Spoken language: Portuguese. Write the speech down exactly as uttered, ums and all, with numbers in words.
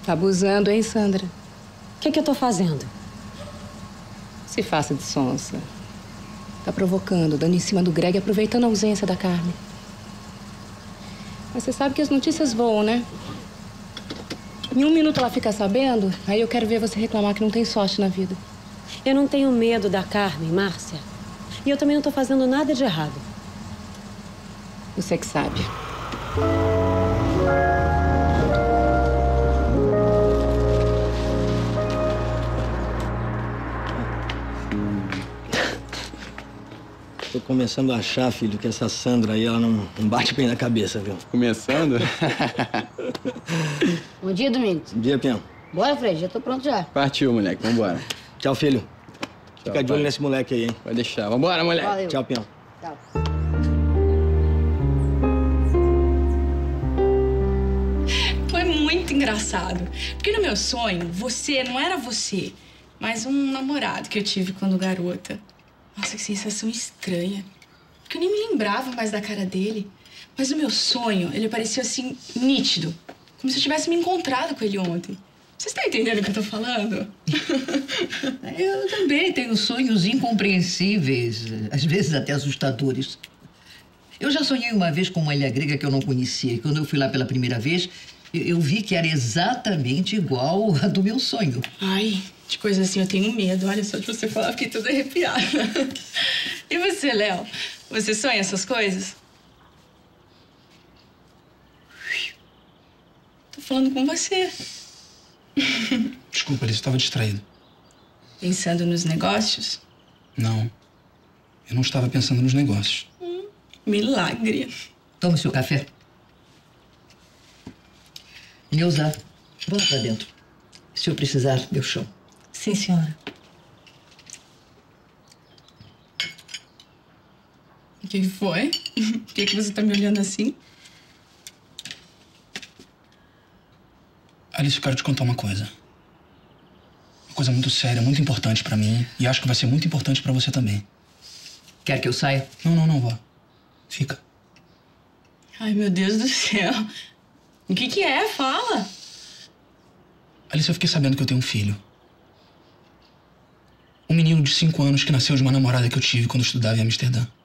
Tá abusando, hein, Sandra? O que que eu tô fazendo? Se faça de sonsa. Tá provocando, dando em cima do Greg e aproveitando a ausência da Carmen. Mas você sabe que as notícias voam, né? Em um minuto ela fica sabendo, aí eu quero ver você reclamar que não tem sorte na vida. Eu não tenho medo da Carmen, Márcia. E eu também não tô fazendo nada de errado. Você que sabe. Tô começando a achar, filho, que essa Sandra aí, ela não, não bate bem na cabeça, viu? Começando? Bom dia, Domingos. Bom dia, Pião. Bora, Fred, já tô pronto já. Partiu, moleque. Vambora. Tchau, filho. Tchau, Fica de olho pai. nesse moleque aí, hein? Pode deixar. Vambora, moleque. Valeu. Tchau, Pião. Tchau. Foi muito engraçado. Porque no meu sonho, você não era você, mas um namorado que eu tive quando garota. Nossa, que sensação estranha. Porque eu nem me lembrava mais da cara dele. Mas no meu sonho, ele parecia assim, nítido. Como se eu tivesse me encontrado com ele ontem. Vocês estão entendendo o que eu tô falando? Eu também tenho sonhos incompreensíveis, às vezes até assustadores. Eu já sonhei uma vez com uma ilha grega que eu não conhecia. E quando eu fui lá pela primeira vez, eu, eu vi que era exatamente igual a do meu sonho. Ai, de coisa assim eu tenho medo. Olha só de você falar, fiquei toda arrepiada. E você, Léo? Você sonha essas coisas? Tô falando com você. Desculpa, Alice, eu estava distraído. Pensando nos negócios? Não. Eu não estava pensando nos negócios. Hum, milagre. Toma o seu café. Neuza, vamos pra dentro. Se eu precisar, eu chamo. Sim, senhora. O que foi? Por que, que você tá me olhando assim? Alice, eu quero te contar uma coisa. Uma coisa muito séria, muito importante pra mim. E acho que vai ser muito importante pra você também. Quer que eu saia? Não, não, não, vá. Fica. Ai, meu Deus do céu. O que que é? Fala. Alice, eu fiquei sabendo que eu tenho um filho. Um menino de cinco anos que nasceu de uma namorada que eu tive quando eu estudava em Amsterdã.